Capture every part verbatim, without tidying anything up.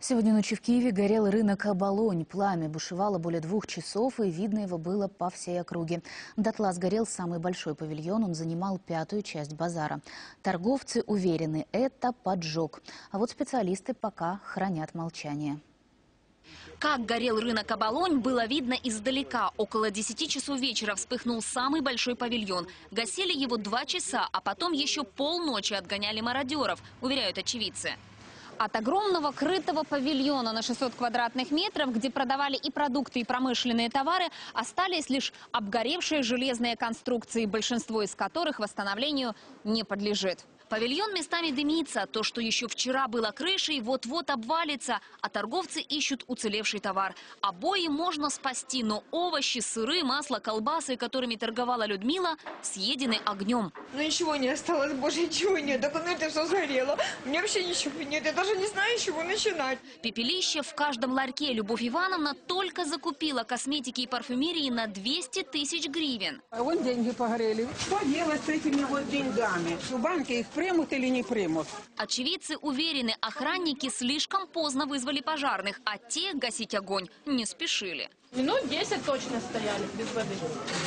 Сегодня ночью в Киеве горел рынок Оболонь. Пламя бушевало более двух часов, и видно его было по всей округе. Дотла сгорел самый большой павильон, он занимал пятую часть базара. Торговцы уверены, это поджог. А вот специалисты пока хранят молчание. Как горел рынок Оболонь, было видно издалека. Около десяти часов вечера вспыхнул самый большой павильон. Гасили его два часа, а потом еще полночи отгоняли мародеров, уверяют очевидцы. От огромного крытого павильона на шестьсот квадратных метров, где продавали и продукты, и промышленные товары, остались лишь обгоревшие железные конструкции, большинство из которых восстановлению не подлежит. Павильон местами дымится. То, что еще вчера было крышей, вот-вот обвалится, а торговцы ищут уцелевший товар. Обои можно спасти, но овощи, сыры, масло, колбасы, которыми торговала Людмила, съедены огнем. Ну ничего не осталось, боже, ничего нет. Документы все сгорело. У меня вообще ничего нет. Я даже не знаю, с чего начинать. Пепелище в каждом ларьке. Любовь Ивановна только закупила косметики и парфюмерии на двести тысяч гривен. А вон деньги погорели. Что делать с этими вот деньгами? Банки их примут или не примут? Очевидцы уверены, охранники слишком поздно вызвали пожарных, а те гасить огонь не спешили. Минут десять точно стояли без воды.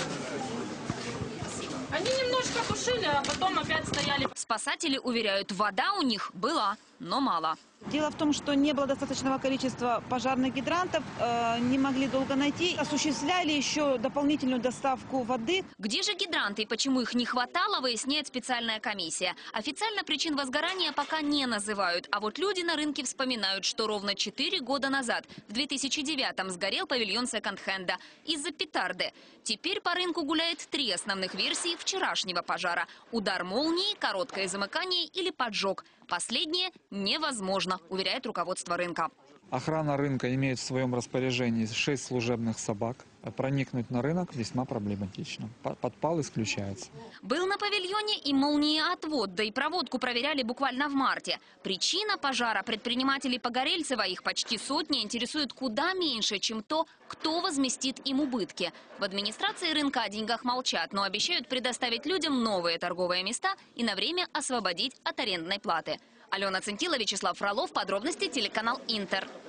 Они немножко тушили, а потом опять стояли. Спасатели уверяют, вода у них была, но мало. Дело в том, что не было достаточного количества пожарных гидрантов, э, не могли долго найти, осуществляли еще дополнительную доставку воды. Где же гидранты и почему их не хватало, выясняет специальная комиссия. Официально причин возгорания пока не называют, а вот люди на рынке вспоминают, что ровно четыре года назад, в две тысячи девятом, сгорел павильон секонд-хенда из-за петарды. Теперь по рынку гуляет три основных версии вчерашнего пожара: удар молнии, короткое замыкание или поджог. Последнее невозможно, уверяет руководство рынка. Охрана рынка имеет в своем распоряжении шесть служебных собак. Проникнуть на рынок весьма проблематично. Подпал исключается. Был на павильоне и молниеотвод, да и проводку проверяли буквально в марте. Причина пожара предпринимателей Погорельцева, их почти сотня, интересует куда меньше, чем то, кто возместит им убытки. В администрации рынка о деньгах молчат, но обещают предоставить людям новые торговые места и на время освободить от арендной платы. Алена Центила, Вячеслав Фролов. Подробности телеканал Интер.